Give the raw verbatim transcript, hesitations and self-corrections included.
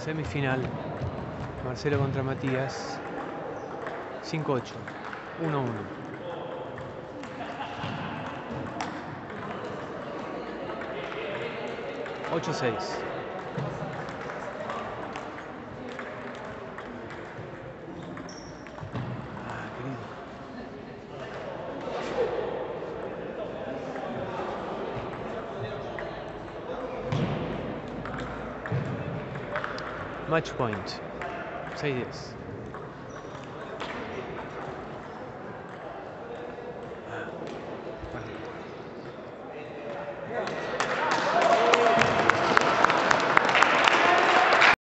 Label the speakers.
Speaker 1: Semifinal. Marcelo contra Matías. cinco ocho. uno uno. ocho seis. Ah, querido. Match point. seis diez.